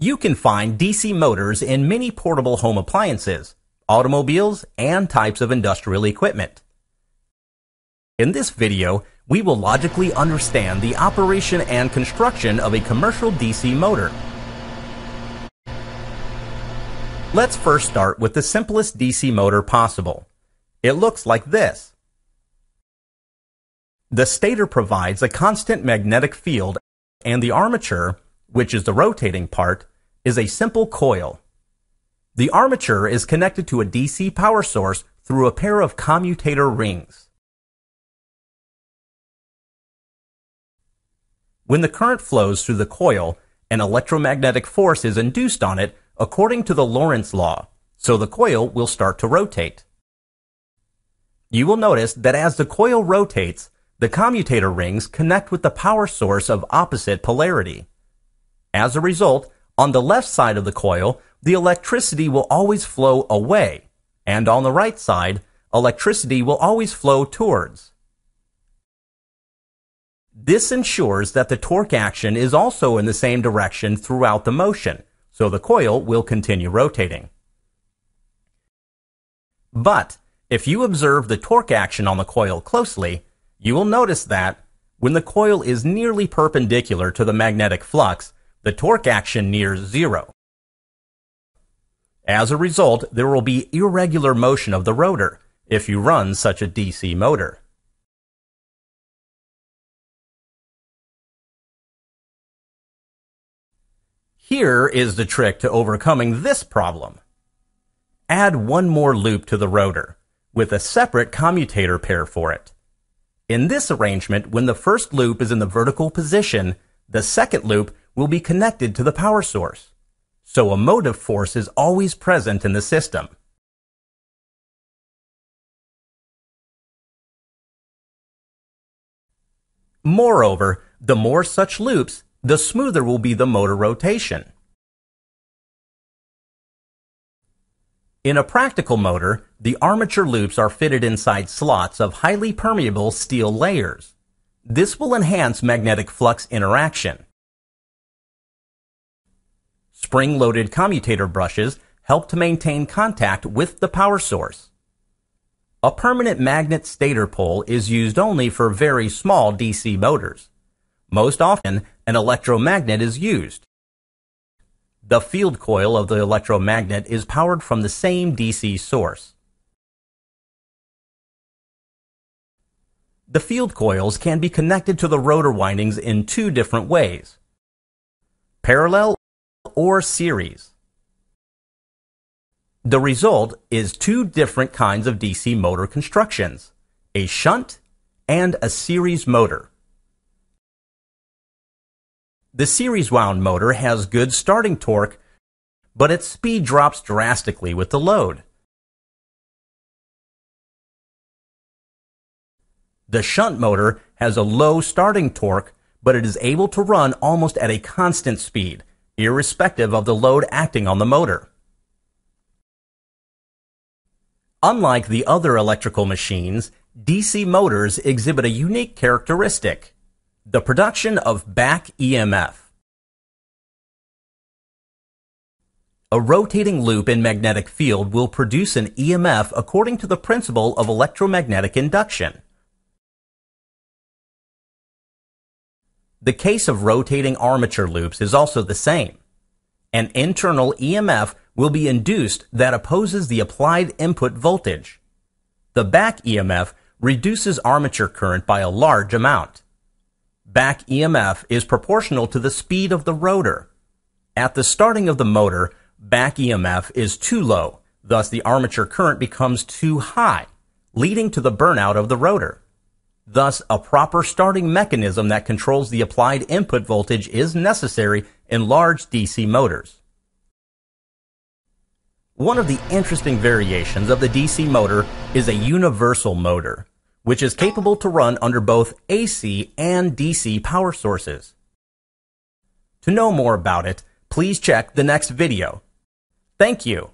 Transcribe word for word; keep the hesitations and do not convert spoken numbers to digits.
You can find D C motors in many portable home appliances, automobiles, and types of industrial equipment. In this video, we will logically understand the operation and construction of a commercial D C motor. Let's first start with the simplest D C motor possible. It looks like this. The stator provides a constant magnetic field, and the armature, which is the rotating part, is a simple coil. The armature is connected to a D C power source through a pair of commutator rings. When the current flows through the coil, an electromagnetic force is induced on it according to the Lorentz law, so the coil will start to rotate. You will notice that as the coil rotates, the commutator rings connect with the power source of opposite polarity. As a result, on the left side of the coil, the electricity will always flow away, and on the right side, electricity will always flow towards. This ensures that the torque action is also in the same direction throughout the motion, so the coil will continue rotating. But if you observe the torque action on the coil closely, you will notice that when the coil is nearly perpendicular to the magnetic flux, the torque action nears zero. As a result, there will be irregular motion of the rotor if you run such a D C motor. Here is the trick to overcoming this problem. Add one more loop to the rotor, with a separate commutator pair for it. In this arrangement, when the first loop is in the vertical position, the second loop will be connected to the power source, so a motive force is always present in the system. Moreover, the more such loops, the smoother will be the motor rotation. In a practical motor, the armature loops are fitted inside slots of highly permeable steel layers. This will enhance magnetic flux interaction. Spring-loaded commutator brushes help to maintain contact with the power source. A permanent magnet stator pole is used only for very small D C motors. Most often, an electromagnet is used. The field coil of the electromagnet is powered from the same D C source. The field coils can be connected to the rotor windings in two different ways: parallel or series. The result is two different kinds of D C motor constructions, a shunt and a series motor. The series wound motor has good starting torque, but its speed drops drastically with the load. The shunt motor has a low starting torque, but it is able to run almost at a constant speed, irrespective of the load acting on the motor. Unlike the other electrical machines, D C motors exhibit a unique characteristic: the production of back E M F. A rotating loop in magnetic field will produce an E M F according to the principle of electromagnetic induction. The case of rotating armature loops is also the same. An internal E M F will be induced that opposes the applied input voltage. The back E M F reduces armature current by a large amount. Back E M F is proportional to the speed of the rotor. At the starting of the motor, back E M F is too low, thus the armature current becomes too high, leading to the burnout of the rotor. Thus, a proper starting mechanism that controls the applied input voltage is necessary in large D C motors. One of the interesting variations of the D C motor is a universal motor, which is capable to run under both A C and D C power sources. To know more about it, please check the next video. Thank you.